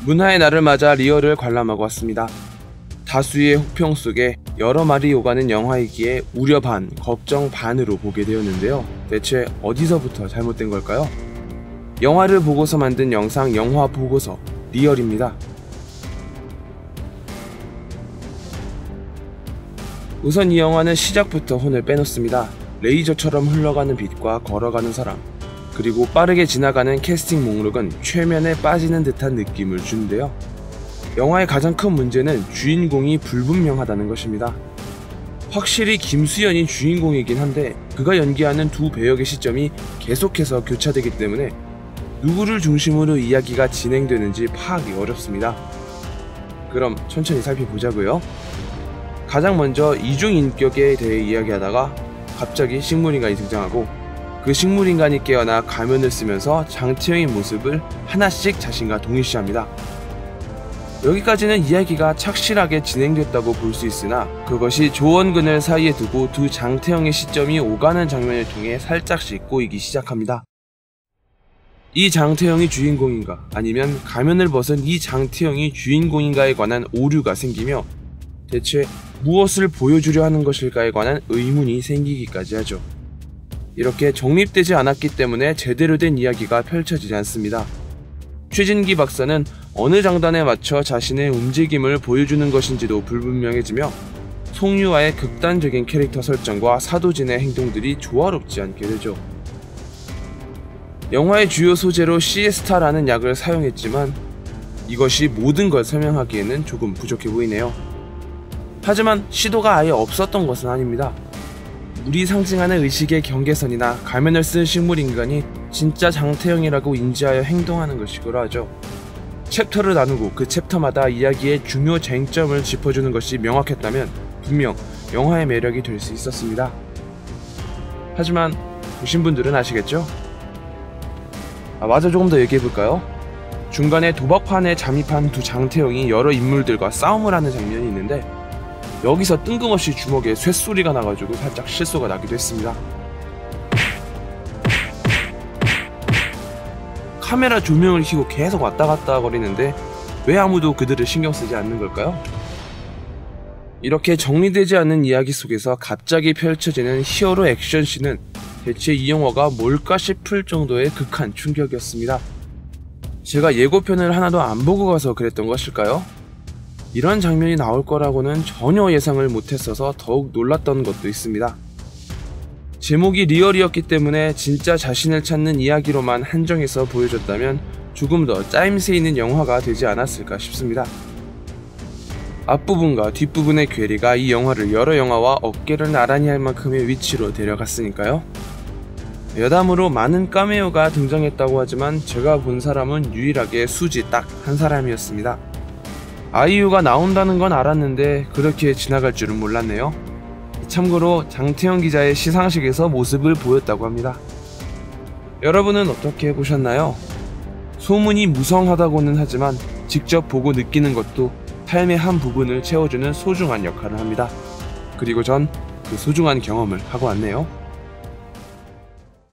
문화의 날을 맞아 리얼을 관람하고 왔습니다. 다수의 혹평 속에 여러 말이 오가는 영화이기에 우려 반, 걱정 반으로 보게 되었는데요. 대체 어디서부터 잘못된 걸까요? 영화를 보고서 만든 영상 영화 보고서 리얼입니다. 우선 이 영화는 시작부터 혼을 빼놓습니다. 레이저처럼 흘러가는 빛과 걸어가는 사람, 그리고 빠르게 지나가는 캐스팅 목록은 최면에 빠지는 듯한 느낌을 주는데요. 영화의 가장 큰 문제는 주인공이 불분명하다는 것입니다. 확실히 김수현이 주인공이긴 한데 그가 연기하는 두 배역의 시점이 계속해서 교차되기 때문에 누구를 중심으로 이야기가 진행되는지 파악이 어렵습니다. 그럼 천천히 살펴보자고요. 가장 먼저 이중인격에 대해 이야기하다가 갑자기 식물인간이 등장하고 그 식물인간이 깨어나 가면을 쓰면서 장태영의 모습을 하나씩 자신과 동일시합니다. 여기까지는 이야기가 착실하게 진행됐다고 볼 수 있으나 그것이 조원근을 사이에 두고 두 장태영의 시점이 오가는 장면을 통해 살짝씩 꼬이기 시작합니다. 이 장태영이 주인공인가 아니면 가면을 벗은 이 장태영이 주인공인가에 관한 오류가 생기며 대체 무엇을 보여주려 하는 것일까에 관한 의문이 생기기까지 하죠. 이렇게 정립되지 않았기 때문에 제대로 된 이야기가 펼쳐지지 않습니다. 최진기 박사는 어느 장단에 맞춰 자신의 움직임을 보여주는 것인지도 불분명해지며 송유아의 극단적인 캐릭터 설정과 사도진의 행동들이 조화롭지 않게 되죠. 영화의 주요 소재로 시에스타라는 약을 사용했지만 이것이 모든 걸 설명하기에는 조금 부족해 보이네요. 하지만 시도가 아예 없었던 것은 아닙니다. 물이 상징하는 의식의 경계선이나 가면을 쓴 식물인간이 진짜 장태영이라고 인지하여 행동하는 것이고라 하죠. 챕터를 나누고 그 챕터마다 이야기의 중요 쟁점을 짚어주는 것이 명확했다면 분명 영화의 매력이 될 수 있었습니다. 하지만 보신 분들은 아시겠죠? 마저 조금 더 얘기해볼까요? 중간에 도박판에 잠입한 두 장태영이 여러 인물들과 싸움을 하는 장면이 있는데 여기서 뜬금없이 주먹에 쇳소리가 나가지고 살짝 실소가 나기도 했습니다. 카메라 조명을 켜고 계속 왔다갔다 거리는데 왜 아무도 그들을 신경 쓰지 않는 걸까요? 이렇게 정리되지 않는 이야기 속에서 갑자기 펼쳐지는 히어로 액션씬은 대체 이 영화가 뭘까 싶을 정도의 극한 충격이었습니다. 제가 예고편을 하나도 안 보고 가서 그랬던 것일까요? 이런 장면이 나올 거라고는 전혀 예상을 못했어서 더욱 놀랐던 것도 있습니다. 제목이 리얼이었기 때문에 진짜 자신을 찾는 이야기로만 한정해서 보여줬다면 조금 더 짜임새 있는 영화가 되지 않았을까 싶습니다. 앞부분과 뒷부분의 괴리가 이 영화를 여러 영화와 어깨를 나란히 할 만큼의 위치로 데려갔으니까요. 여담으로 많은 카메오가 등장했다고 하지만 제가 본 사람은 유일하게 수지 딱 한 사람이었습니다. 아이유가 나온다는 건 알았는데 그렇게 지나갈 줄은 몰랐네요. 참고로 장태영 기자의 시상식에서 모습을 보였다고 합니다. 여러분은 어떻게 보셨나요? 소문이 무성하다고는 하지만 직접 보고 느끼는 것도 삶의 한 부분을 채워주는 소중한 역할을 합니다. 그리고 전 그 소중한 경험을 하고 왔네요.